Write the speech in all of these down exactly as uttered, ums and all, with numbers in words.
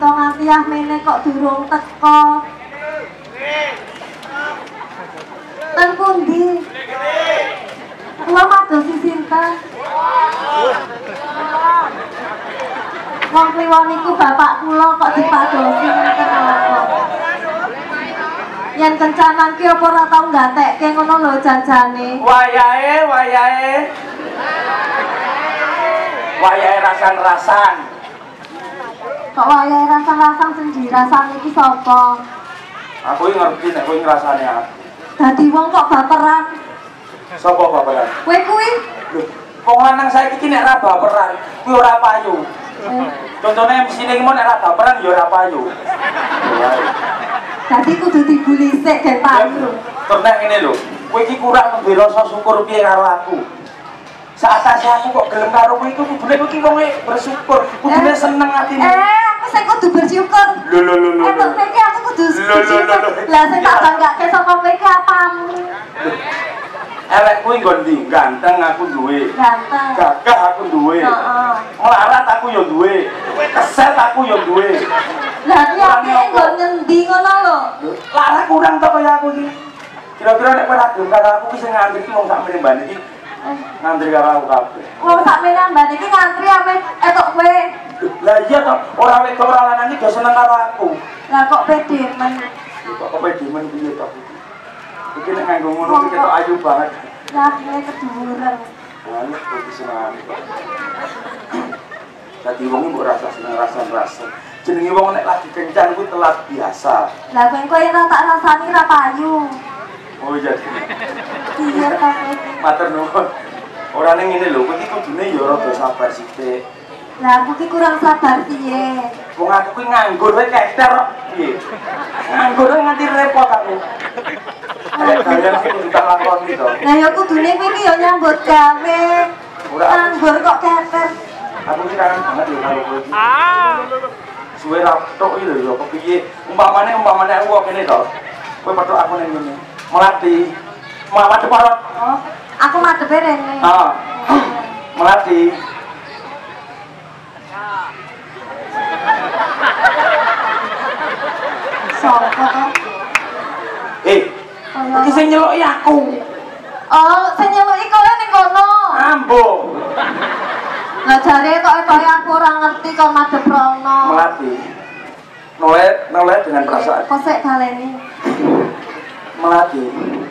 to nganti ah mene kok durung teko. Ten pundi? Kula madosi sinten? Wong kliwon niku bapak kula kok dipadosi ngeten apa? Yen kencanan ki apa ora tau nggatekke ngono lho janjane. Wayahe, wayahe. Wayahe rasan-rasan. Kok wayahe rasan-rasan sing dirasani iki sapa? Aku iki ngerti nek kowe ngrasane aku. Dadi wong kok baperan. Sapa baperan? Kowe kuwi? Lho, wong lanang saiki iki nek ora baperan, kuwi ora payu. Eh. Contohnya M C ini mau nek ora baperan ya ora payu. Dadi kudu dibuli sik gen payu. Terus nek ngene lho, kowe iki kurang nembe rasa syukur piye karo aku. Saatase aku kok gelem karo kowe iku kudune kowe iki wonge bersyukur, kudune seneng atine. Eh, aku sing kudu bersyukur. Lho lho lho lho. Eh, kok iki aku kudu Lho, lho, lho, lho. Lah sing tak banggake saka kowe iki apamu? Elek kuwi nggon ndi? Ganteng aku duwe. Ganteng. Gagah aku duwe. Heeh. Melarat aku ya duwe. Keset aku ya duwe. Lah iki apike nggon ngendi ngono lho? Lara kurang to kaya aku iki. Kira-kira nek kowe ra gelem karo aku ki sing ngantri ki wong sak meneh mbane iki. Ngantri karo aku kabeh. Wong sak meneh mbane iki ngantri ame etok kowe. Lah iya to, ora wedok ora lanang iki do seneng karo aku. Lah kok pede men. Kok kowe demen piye to? Iki nek nganggo ngono iki ketok ayu banget. Lah kowe keduren. Wah, kok seneng. Dadi wong mbok rasa seneng rasan-rasan. Jenenge wong nek lagi kencan kuwi telat biasa. Lah kowe kowe ora tak rasani ra payu. Oh iya. Iya ta kowe. Matur nuwun. Ora ning ngene lho, kowe iki kudune ya rada sabar sithik. Lah aku ki kurang sabar piye? Wong aku kuwi nganggur wae keter kok piye. Nganggur nganti repot aku. Ada kalian sing kudu tak lakoni to. Lah ya kudune kowe iki ya nyambut gawe. Nganggur kok keter. Aku ki kangen banget lho karo kowe iki. Ah. Suwe ra tok iki lho ya kepiye. Umpamane umpamane aku kok kene to. Kowe petuk aku ning ngene. Melati. Madhep ora. Oh, aku madhepe rene. Heeh. Melati. Sopo to? Eh, iki sing nyeluki aku. Oh, sing nyeluki kowe ning kono. Ambo. Lah jare kok kaya aku ora ngerti kok madhep rono. Melati. Noleh, noleh dengan perasaan. Kok sik baleni. Melati.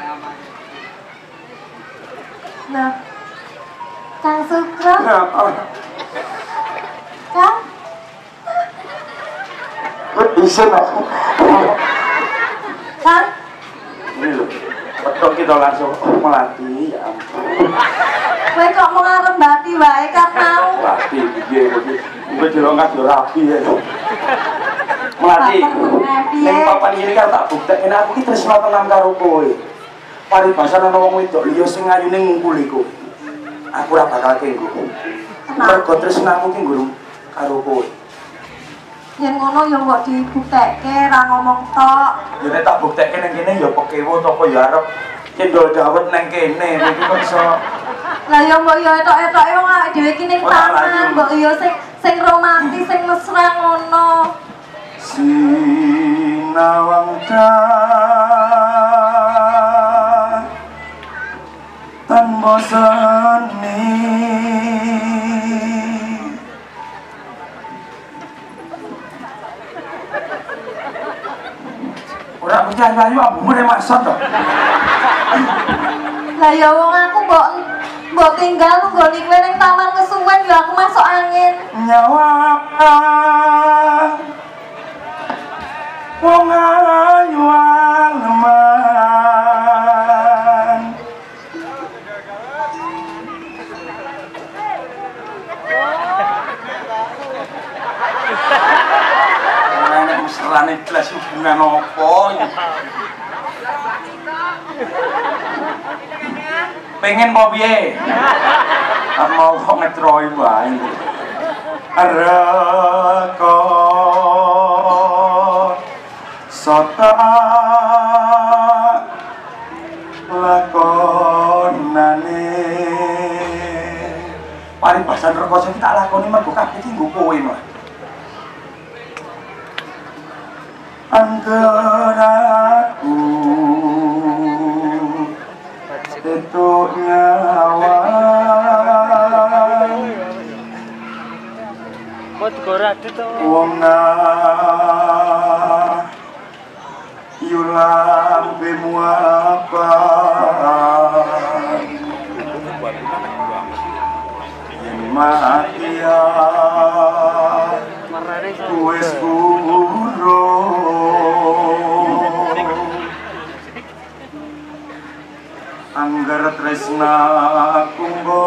Nah. Kang Sukro. Heeh. Kang. Wes bisa aku. Kang. Ini lho. Petok kita langsung oh, Melati, ya ampun. Kowe kok mau ngarep mbati wae kan mau. Melati piye iki? Kowe jelongas yo rapi ya. Melati. Ning papan iki kan tak buktekne aku iki tresna tenan karo kowe. Paribasan ana wong wedok liya sing ayune ngungkul iku. Aku ora bakal kenggo. Mergo tresnaku ki nggo karo kowe. Yen ngono ya mbok dibuktekke ra ngomong tok. Ya nek tak buktekke ning kene ya pekewo to apa ya arep cendol dawet nang kene iki kok iso. Lah ya mbok ya etok-etoke wong awake dhewe iki ning taman, mbok ya sing sing romantis, sing mesra ngono. Sinawang tan bosani ora percaya ayo aku mene maksud to. Lah ya wong aku mbok mbok tinggal nggone kowe ning taman kesuwen ya aku masuk angin. Nyawa wong ayu aleman nek mesrane jelas hubungan apa pengen mau piye tak mau kok ngetroi wae reko sota lakonane paribasan rekoso iki tak lakoni mergo kabeh iki nggo kowe mah Anggeraku tetuk nyawa wong nah yulang bemuapa yen makia wis buruk anggar tresna kumbo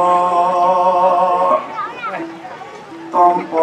tompo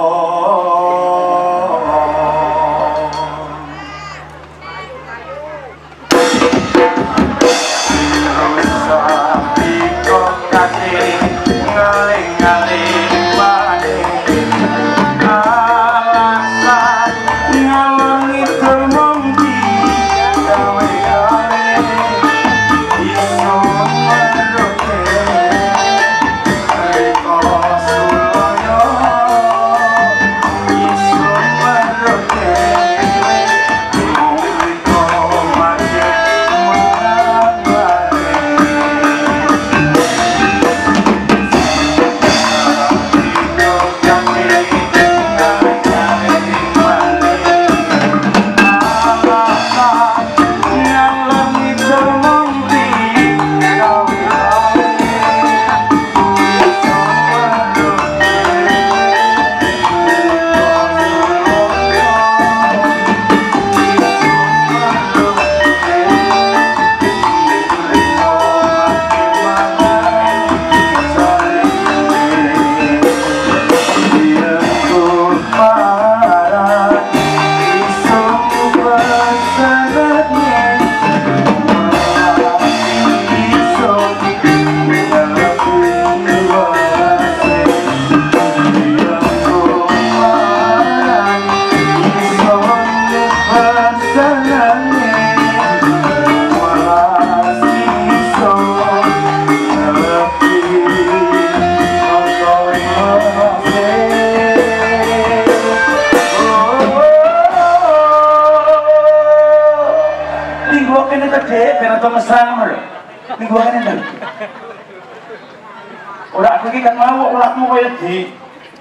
ora aku iki kan mau ulatmu kaya di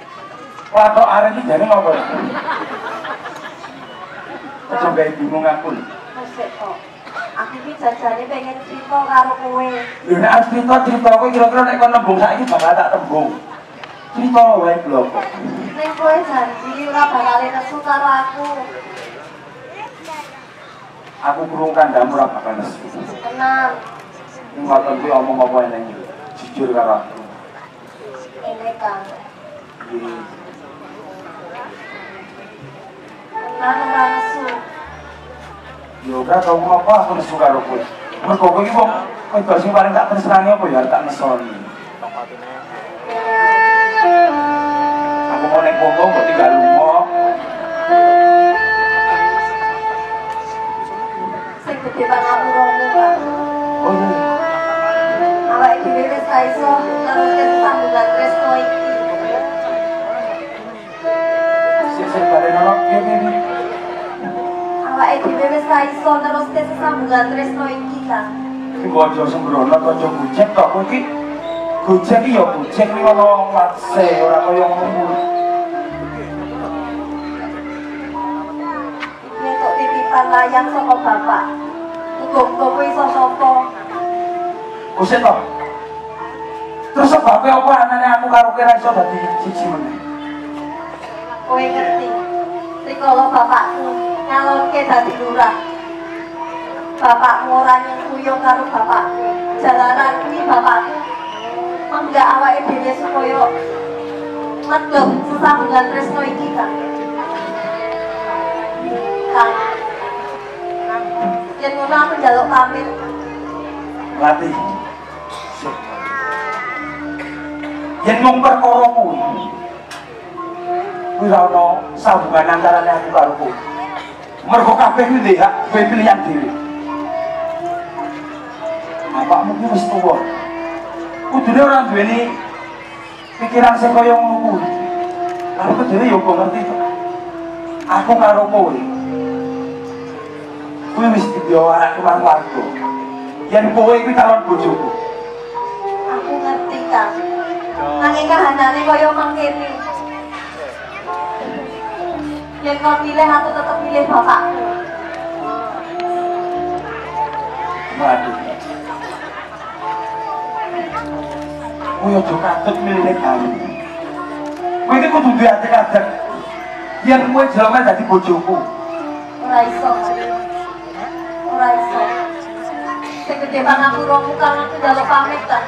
watok arek iki jane ngopo ya? Aja gawe bingung aku. Masih kok. Aku iki jajane pengen cerita karo kowe. Lho nek cerita cerita kowe kira-kira nek kon nembung saiki bakal tak tembung. Cerita wae blok. Nek kowe janji ora bakal nesu karo aku. Aku krungu kandhamu ora bakal nesu. Tenang. Ning ngoten kuwi omong apa eneng jujur karo aku. Ini kan. Iya. Tenang ora nesu. Yo ora tau ngopo aku nesu karo kowe. Mergo kowe iki wong wedok sing paling tak tresnani apa ya tak nesoni. Aku mau nek ngomong kok tinggal lunga. Sing gede pangapuranmu kan. Oh iya. Awake dhewe wis ra iso neruske sambungan tresno iki. Sik-sik bareng ono piye-piye. Awake dhewe wis ra iso neruske sambungan tresno iki kan. Sing aja sembrono aja bucek kok kowe iki. Bucek iki ya bucek ning ono watse ora kaya ngono. Nyetok titipan layang saka bapak. Muga-muga kowe iso sapa. Kusik to. Terus sebabnya apa anane aku karo kowe ra iso dadi siji meneh. Kowe ngerti. Rikala bapakku nyalonke dadi lurah. Bapakmu ora nyengkuyung karo bapakku. Jalaran kuwi bapakku menggak awake dhewe supaya medhot sesambungan tresno iki kan. Kang. Yen ngono aku njaluk pamit. Lati. Yen mung perkara kuwi. Kuwi ora ono sambungan antarane aku karo kowe. Mergo kabeh kuwi ndek hak kowe pilihan dhewe. Bapakmu ki wis tuwa. Kudune ora duweni pikiran sing kaya ngono kuwi. Aku dhewe yo kok ngerti to. Aku karo kowe kuwi wis dibawa kemang warga. Yen kowe kuwi calon bojoku. Aku ngerti, Kang. Nanging kahanane kaya mangkene. Yen kau pilih, aku tetap pilih bapakku. Waduh. Kowe aja katut milih kali. Kowe iki kudu duwe ati kadang. Yen kowe jelema dadi bojoku. Ora iso. Ora iso. Sing gede pangapuromu kang aku njaluk pamit ta.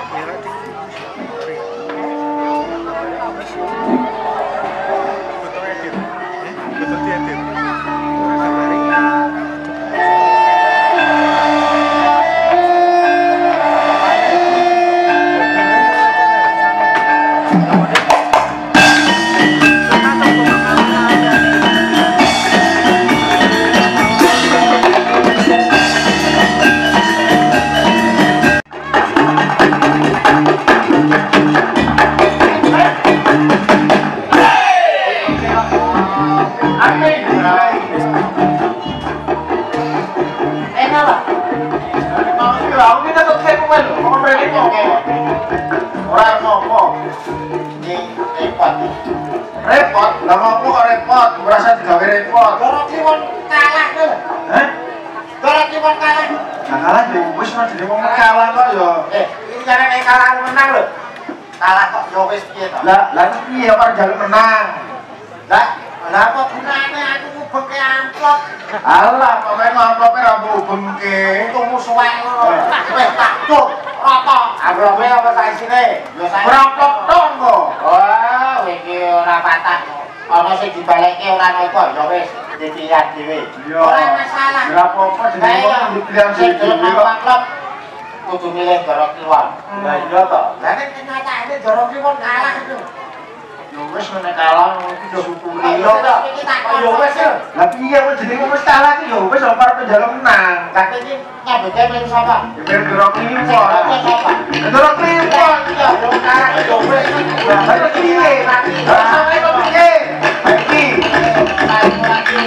Repot, lah ngopo kok repot? Merasa digawe repot. Dorong kiwon kalah lho. Hah? Dorong kiwon kalah. Nah, kalah yo wis ora dene wong kalah kok yo. Eh, iki jane nek kalah menang lho. Kalah kok yo wis piye to? Lah, lah piye kok njaluk menang? Lah, lah apa gunane aku ngubengke amplop? Alah, kok men amplope ra ngubengke. Tumu suwek ngono. Wis tak cuk, rata. Amplope apa sak isine? Yo sak amplop tok kok. Wah, iki ora patah. Ana sing dibalekke ora ana iku ya wis dipilihan dhewe. Ora masalah. Ora apa-apa jenenge wong dipilihan dhewe kok. Kudu milih Dorong Kliwon. Lah iya to. Lah nek kenyataane Dorong Kliwon kalah itu. Ya wis nek kalah iki yo syukuri. Iya to. Ya wis. Lah piye kok jenenge wis kalah iki ya wis ora arep njaluk menang. Lah iki nyabete men sapa? Ya men Dorong Kliwon. Sapa? Dorong Kliwon. Ya yo kalah yo wis. Lah piye? Lah sampe kok piye? Iki. Ayo lagi.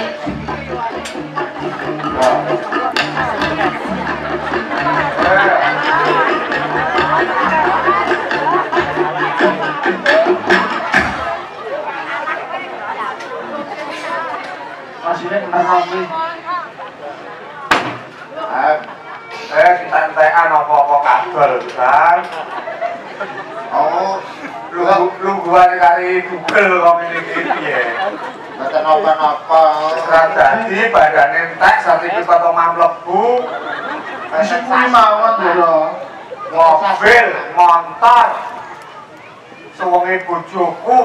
Masihnya kena rapi. Eh, kita entekan apa-apa kadol, kan? Oh, lungguhan kari Google kok ini gini ya. Mboten napa-napa. Serat dadi badan entek sertifikat atau mamlebu. Masih kuwi mawon lho. Mobil, motor. Suwengi bojoku.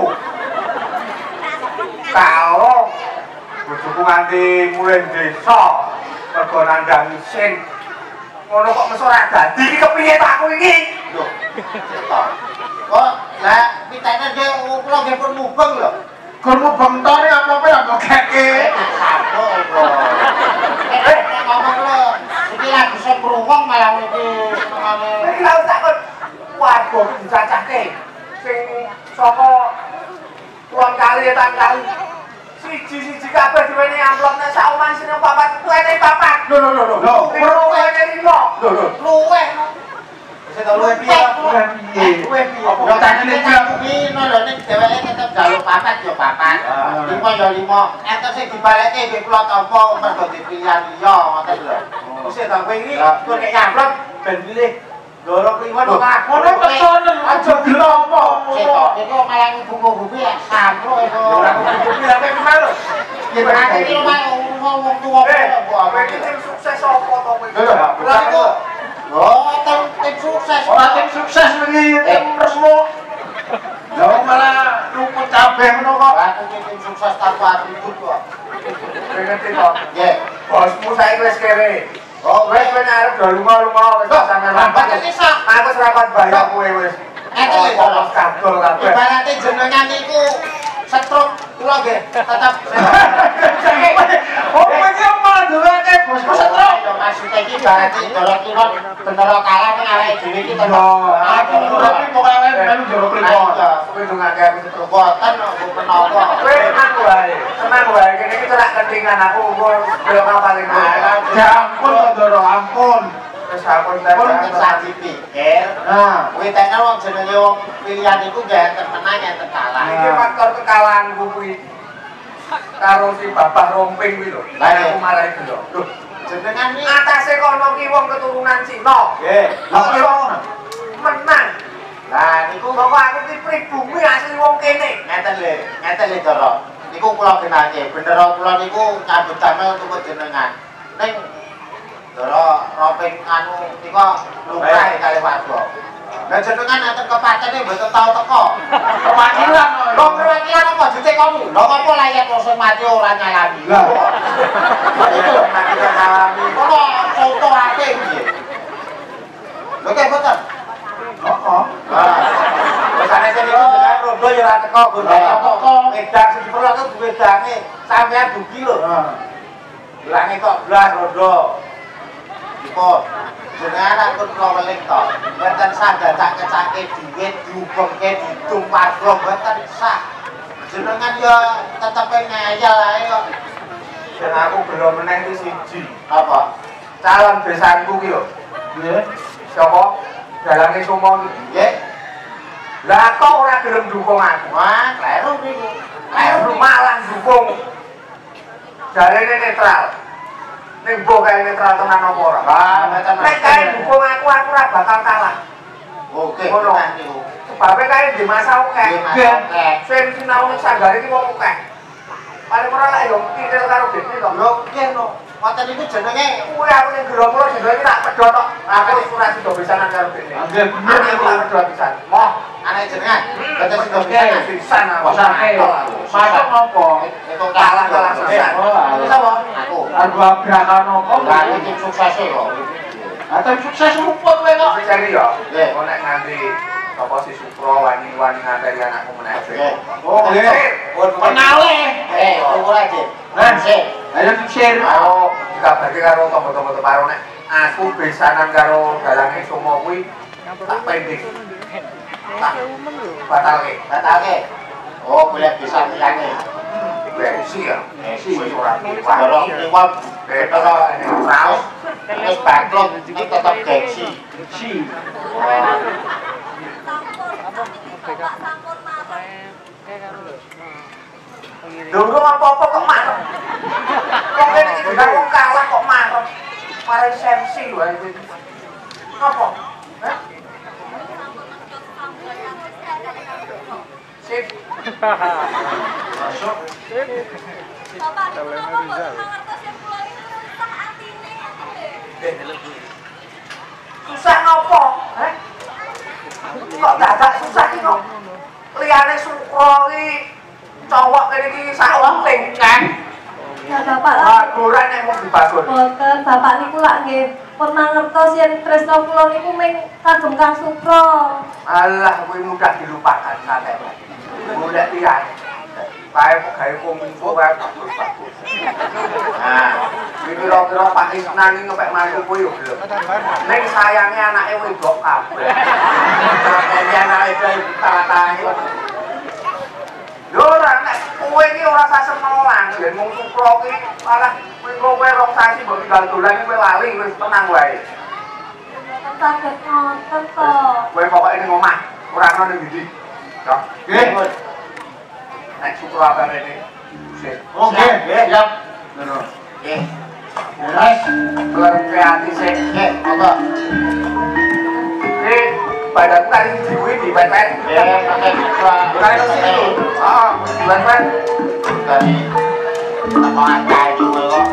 Kalau bojoku nganti mulai desa mergo nandang isin. Ngono kok mesti ora dadi iki kepiye tak aku iki? Lho. Kok lah pitane dhe kula nggih pun mubeng lho. Gur mubeng to nek apa-apa ya kok keke. Sapa kok. Eh, ngomong lho. Iki lagi sing pruwung malah iki senengane. Iki lha tak kon warga dicacahke. Sing saka tuan kali tan kali. Siji-siji kabeh diweni amplop nek sak omah sing papat kuwene papat. Lho lho lho lho. Lho, kuwene lima. Lho lho. Luweh. Wis tak luweh piye? Luweh piye? Luweh piye? Yo tanyane iki lho nek dheweke tetep jaluk papat yo papat. Lima yo lima. Enten sing dibalekke nggih kula tampa mergo dipilihan liya ngoten lho. Wis tak kowe iki kok nek amplop ben pilih Dorong Kliwon kok ngono pesone aja ditompo. Cetok iki malah ngubung-ngubungi ya sampro iku. Ora kudu lha kowe mah lho. Ya berarti iki wong wong tuwa kok kowe iki tim sukses apa to kowe? Lha iku. Oh, tim tim sukses. Ora tim sukses iki tim resmo. Lah malah luput kabeh ngono kok. Aku iki tim sukses tanpa atribut kok. Ngerti to? Nggih. Bosmu saiki wis kere. Oh, wis ben arep do lunga-lunga wis sampe lambat. Aku wis rapat bayar kowe wis. Enten lho kok kadol kabeh. Ibarate jenengan niku setruk kula nggih tetep. Oh, kowe iki mandulake bosku setruk. Ya maksud iki berarti Ndoro Kliwon bener kalah ning arek dhewe iki to. Aku tapi kok kalah melu Ndoro Kliwon. Kowe ndongake aku kekuatan kok menapa. Kowe tenang wae. Tenang wae kene iki cerak kendingan aku kok yo paling. Ya ampun Ndoro, ampun. Wis ampun ta. Pun bisa dipikir. Nah, kuwi tenan wong jenenge wong pilihan iku gak enten menang enten kalah. Iki faktor kekalahanku kuwi. Karo si Babah Romping kuwi lho. Lah aku marahi lho. Lho, jenengan iki atase kono ki wong keturunan Cina. nggih. Kok iso menang? Lah niku Kok aku ki pribumi asli wong kene. ngeten lho, ngeten lho Ndoro. Niku kula kenake, bener kula niku nyambut damel untuk jenengan. Ning Ndoro Romping anu niku lumrah kali warga. Lah jenengan enten kepatene mboten tau teko. Kewakilan lho, kewakilan apa ditekoni? Lho apa layat sing mati ora nyalami. Lah. Itu mati nyalami. Kok foto ate iki. Lho kek boten. Heeh. Lah. Besane sing niku jenengan rondo ya ora teko, Gun. Teko. Wedang sing perlu aku wedange sampean dugi lho. Heeh. Bilange kok blas rondo. Dipun jenengan aku kula weling to. Mboten sah dadak kecake dhuwit diubengke didung warga mboten sah. Jenengan ya tetep ngayal ae kok. Dan aku belum menang di siji. Apa? Calon besanku ki lho. Nggih. Sapa? Dalange Sumo iki. Nggih. Lah kok ora gelem dukung aku? Wah, kleru niku. Kleru malah dukung. Jarene netral. Ning mbok kae netral tenan apa ora? Ah, mboten. Nek kae dukung aku aku ora bakal kalah. Oke, Ngono. tenan niku. Sebabe kae di masa akeh. Di masa akeh. Sing sinau ning sanggare iki wong akeh. Paling ora lek yo kidil karo dene to. Lho, nggih no. Ngoten niku jenenge Kuwi aku ning Gromolo jenenge tak pedhot tok. Aku ora sida pisanan karo dene. Nggih, bener Aku tak pedhot pisan. moh anak jenengan. Boten sida bisa. pisan aku. Sampe. Masuk nopo? Itu Kalah kalah pisan. Itu sapa? Aku. Aku abrakan apa? Lah iki sukses lho. Atau sukses rumput kowe kok. Wis cari yo. Nggih. Kok nek nganti apa si Supro wani-wani nganteri anakku meneh. Nggih. Oh, nggih. Penale. Eh, tunggu aja. Eh, Sik. ayo share. Aku dikabarke karo tangga-tangga teparo nek aku besanan karo dalange Sumo kuwi tak pendek. Tak batalke. Batalke. Oh, boleh bisa liyane. Besi ya. Si Wis ora Dorong liwat Betul ini raus. terus bangkrut ini tetap gengsi. Si. Dulu apa-apa kok marem. Kok kene iki juga wong kalah kok marem. Mare sensi wae iki. Apa? Hah? Sip. Masuk. Susah ngopo? Hah? Kok dadak susah iki kok? Liyane Sukro iki cowok kene iki sak penting kan. Ya Bapak lah. Wah, goran nek mung dibangun. Boten, Bapak niku lak nggih pernah ngertos yen tresna kula niku ming kagem Kang Supro. Alah, kuwi mudah dilupakan santai. Golek liyane. Kae kok gawe kominfo kae bagus-bagus. Nah, iki kira-kira Pak Isnan iki ngepek mantu kuwi yo gelem. Ning sayange anake wedok kabeh. Ini anake dhewe ditata-tani. Yo ora nek kowe iki ora sasem melang, yen mung Supro iki malah kowe rong sasi mbok tinggal dolan kowe lali wis tenang wae. Mboten saged ngoten to. Kowe pokoke ning omah, ora ono ning ndi. Yo, Nggih. nek Supro apa rene. Sip. Oke, siap. Ngono. Nggih. Terus Keluarga ati sik. nggih, apa? Iki badanku kali di kuwi di pet-pet. Nggih, pakai ketua. Kali sini. Heeh, di pet-pet. Dari apa ada juga kok.